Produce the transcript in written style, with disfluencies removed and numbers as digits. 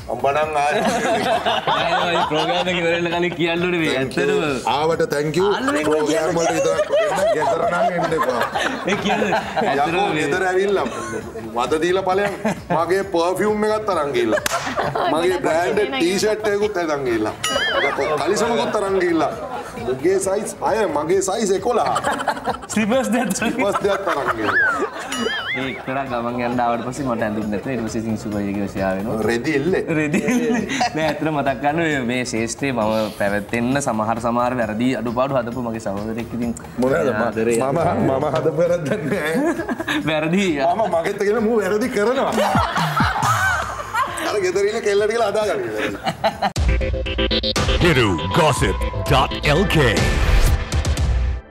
උඹනම් ආයේ ප්‍රෝග්‍රෑම් එක ඉවර වෙන කලින් කියන්න ඕනේ මේ ඇත්තටම ආවට thank you ප්‍රෝග්‍රෑම් වලට විතරක් වෙන්න ගෙදර නම් එන්න එපා ඒ කියන්නේ යකෝ ගෙදර ඇවිල්ලා වද දීලා ඵලයන් මගේ පර්ෆියුම් එකත් අරන් ගිහිල්ලා මගේ බ්‍රෑන්ඩඩ් ටී-ෂර්ට් එකකුත් අරන් ගිහිල්ලා යකෝ කලිසමකුත් අරන් ගිහිල්ලා මුගේ සයිස් මගේ සයිස් 11 ස්ලිපර්ස් දෙත් අරන් ගිහිල්ලා ඒ කරා ගමන් යන්න ආවට පස්සේ මට ඇඳුම් නැතුව ඊට පස්සේ ඉතින් සුබයි කියලා ෂෙයා වෙනවා රෙදි එල්ලේ නෑ ඇත්තට මතක් ගන්න මේ ශේෂ්ත්‍රයේ මම පැවැත්ෙන්න සමහර වැරදි අඩුපාඩු හදපු මගේ සහෝදරයෙක් ඉතින් මොනවාද මම හදපු වැරද්දක් නෑ වැරදි මම මගෙත් කියලා මූ වැරදි කරනවා අර ගෙදර ඉන්න කෙල්ලට කියලා හදාගන්න hirugossip.lk